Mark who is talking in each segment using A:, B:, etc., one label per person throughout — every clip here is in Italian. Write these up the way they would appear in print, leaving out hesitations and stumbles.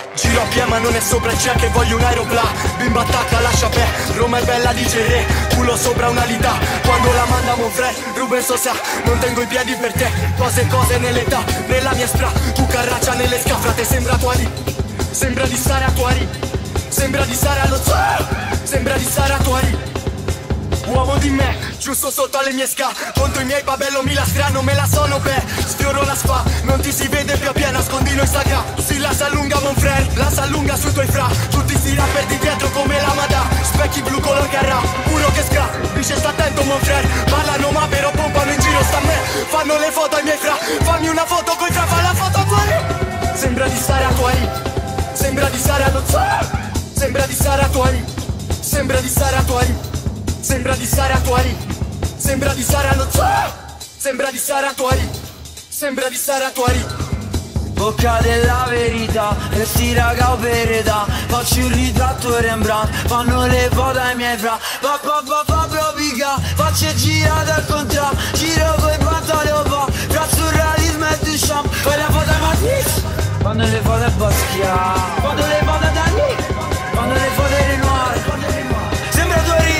A: Giro a piedi ma non è sopra il cielo che voglio un aeroplano. Bimba attacca, lascia per Roma è bella dice re. Culo sopra una lita. Quando la manda mon frère Ruben Sosa. Non tengo i piedi per te. Cose nell'età. Nella mia spra. Tu carraccia nelle scafrate. Sembra Tuari. Sembra di stare a Tuari. Sembra di stare allo zoo. Sembra di stare a Tuari. Uomo di me, giusto sotto alle mie ska. Contro i miei babello mi la strano, me la sono per sfioro la spa, non ti si vede più a piena, nascondino Instagram. Si la s'allunga mon frère, la s'allunga sui tuoi fra. Tutti sti rapper di dietro come la Madà. Specchi blu color carrà, puro che scra. Dice sta attento mon frère, parlano ma però pompano in giro sta a me. Fanno le foto ai miei fra, fammi una foto coi fra, fa la foto a Tuari. Sembra di stare a Tuari, sembra di stare allo zoo. Sembra di stare a Tuari, sembra di stare a Tuari. Sembra di stare a Tuari, sembra di stare allo zoo. Sembra di stare a Tuari, sembra di stare a Tuari.
B: Bocca della verità, resti raga opereta. Faccio il ritratto Rembrandt, fanno le foto ai miei fra. Pa propica, faccio girate al contrario. Giro coi pantaloni, fra surrealismo e Duchamp. Fai la foto ai Matisse, fanno le foto a Basquiat. Fanno le foto a Dani, fanno le foto ai Renoir. Sembra Tuari.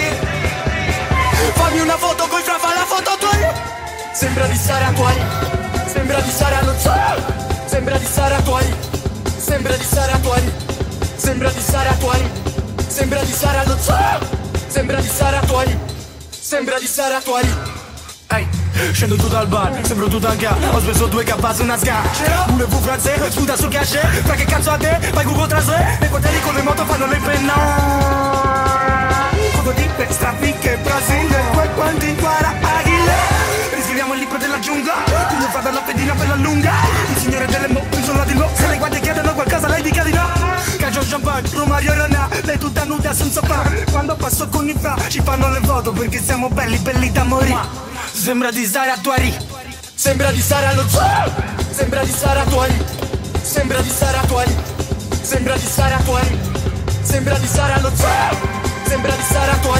A: Fammi una foto coi fra, fa la foto a Tuari. Sembra di stare a Tuari, sembra di stare allo zoo. Sembra di stare a Tuari, sembra di stare a Tuari. Sembra di stare a Tuari, sembra di stare allo zoo. Sembra di stare a Tuari, sembra di stare a Tuari.
C: Ehi, scendo tutto al bar, sembro tutto anche. Ho speso 2K su una sca. Voulez-vous français, sputa sul cachet. Fra che cazzo a te, fai Google Translate. Le portelli con le moto fanno le penna. Foto di traffiche, Brasile. Poi quanti impara Aguile. Riscriviamo il libro della giungla. Quindi fa dalla pedina per la lunga. Il signore delle moto, isola di lo. Se le guardie chiedono qualcosa, lei dica di no. Cagio champagne, Romario Rana. Lei tutta nuda senza pane. Quando passo con i fra, ci fanno le foto perché siamo belli, belli da morire. Sembra di stare a Tuari,
A: sembra di stare allo zoo. Sembra di stare a Tuari, sembra di stare a Tuari. Sembra di stare a Tuari, sembra di stare allo zoo. Sembra di stare a Tuari.